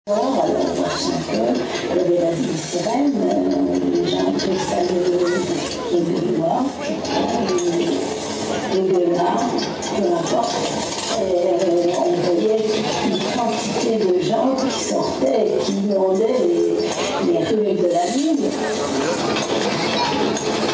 Alors, parce qu'il y avait la ville sirène, j'ai un peu ça de Benoît, de Gueulard, peu importe. Et on voyait une quantité de gens qui sortaient et qui inondaient les rues de la ville.